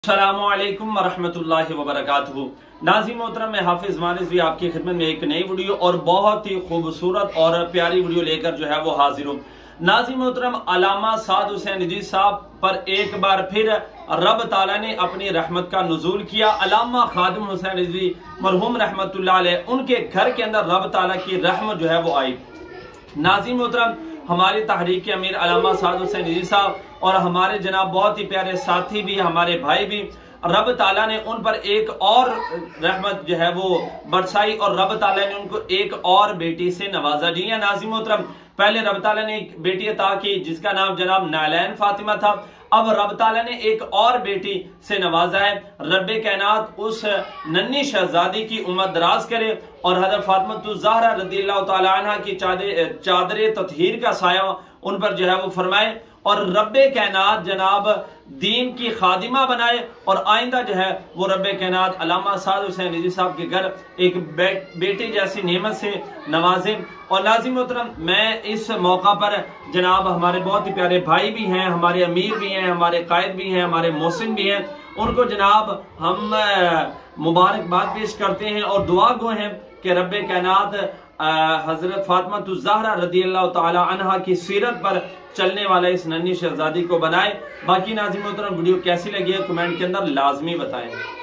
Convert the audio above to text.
अस्सलामुअलैकुम वरहमतुल्लाहि वबरकातुहू। नाज़रीन मोहतरम, मैं हाफिज मानिस भी आपकी खिदमत में एक नई वीडियो और बहुत ही खूबसूरत और प्यारी वीडियो लेकर जो है वो हाजिर हूँ। नाज़रीन मोहतरम, अल्लामा साद हुसैन रिज़वी साहब पर एक बार फिर रब ताला ने अपनी रहमत का नुज़ूल किया। अल्लामा खादिम हुसैन रिज़वी मरहूम रहमतुल्लाह अलैह, उनके घर के अंदर रब ताला की रहमत जो है वो आई। नाज़रीन मोहतरम, हमारी तहरीक के अमीर अल्लामा साद हुसैन रिज़वी साहब और हमारे जनाब बहुत ही प्यारे साथी भी, हमारे भाई भी, रब ताला ने उन पर एक और रहमत जो है वो बरसाई और रब ताला ने उनको एक और बेटी से नवाजा। जी नाज़रीन मोहतरम, पहले रब ताला ने एक बेटी अता की जिसका नाम जनाब नालैन फातिमा था। अब रब ताला ने एक और बेटी से नवाजा है। रब्बे कायनात उस नन्ही शहजादी की उम्र दराज करे और हज़रत फातिमा ज़हरा रज़ियल्लाहु ताला अन्हा की चादरे तत्हीर का साया उन पर जो है वो फरमाए और रब्बे कायनात जनाब दीन की खादिमा बनाए और आइंदा जो है वो रब्बे कायनात अल्लामा साद हुसैन रिज़वी साहब के घर एक बेटे जैसी नेमत से नवाजे। और नाज़रीन मोहतरम, मैं इस मौका पर जनाब हमारे बहुत ही प्यारे भाई भी हैं, हमारे अमीर भी हैं, हमारे कायद भी हैं, हमारे मोहसिन भी हैं, उनको जनाब हम मुबारकबाद पेश करते हैं और दुआ गो हैं कि रब्बे कायनात हजरत फातिमा ज़हरा रज़ियल्लाहु ताला अन्हा की सीरत पर चलने वाला इस नन्ही शहजादी को बनाए। बाकी नाज़रीन मोहतरम, वीडियो कैसी लगी है कमेंट के अंदर लाजमी बताएं।